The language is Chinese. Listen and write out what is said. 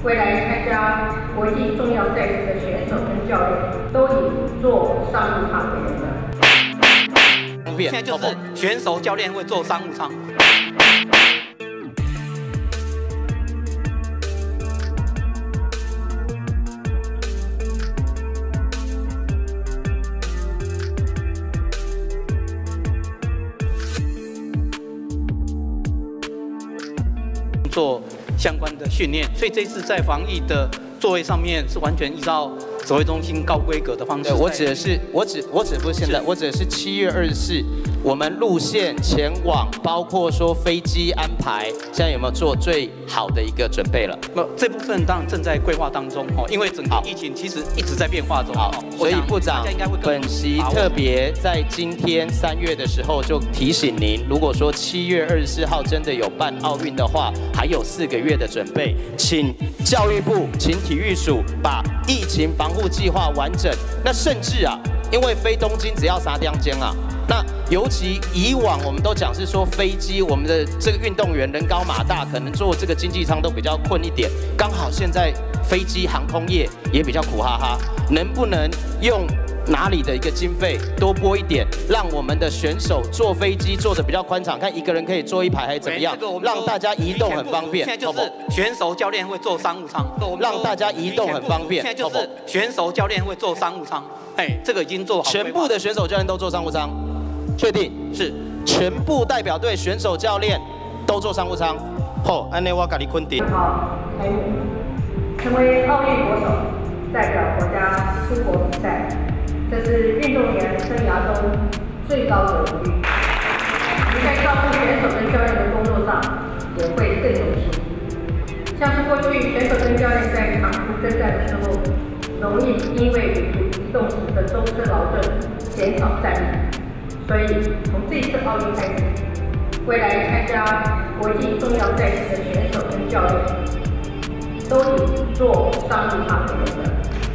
未来参加国际重要赛事的选手跟教练都以做商务舱为原则。 现在就是选手、教练会坐商务舱。做相关的训练，所以这次在防疫的座位上面是完全依照指挥中心高规格的方式。 我指的是，我指不是现在，我指的是7月24，我们路线前往，包括说飞机安排，现在有没有做最好的一个准备了？ 这部分当然正在规划当中哦，因为整个疫情其实一直在变化中。 好，所以部长本席特别在今天3月的时候就提醒您，如果说7月24号真的有办奥运的话，还有4个月的准备，请教育部、请体育署把疫情防护计划完整。那甚至啊，因为飞东京只要3天啊。那尤其以往我们都讲是说飞机，我们的这个运动员人高马大，可能坐这个经济舱都比较困一点。刚好现在飞机航空业也比较苦哈哈，能不能用哪里的一个经费多拨一点，让我们的选手坐飞机坐的比较宽敞，看一个人可以坐一排还是怎么样，让大家移动很方便。 现在就是选手、教练会坐商务舱， 让大家移动很方便。 现在就是选手、教练会坐商务舱，这个已经做好。 全部的选手、教练都坐商务舱。确定是全部代表队选手、教练都坐商务舱。好，安内我给你坤定。 好，开幕，成为奥运国手，代表国家出国比赛，这是运动员生涯中最高的荣誉。你在照顾选手跟教练的工作上也会更用心。像是过去选手跟教练在长途征战的时候，容易因为旅途移动时的舟车劳顿减少战力。所以，从这次奥运开始，未来参加国际重要赛事的选手跟教练，都以坐商务舱为原则。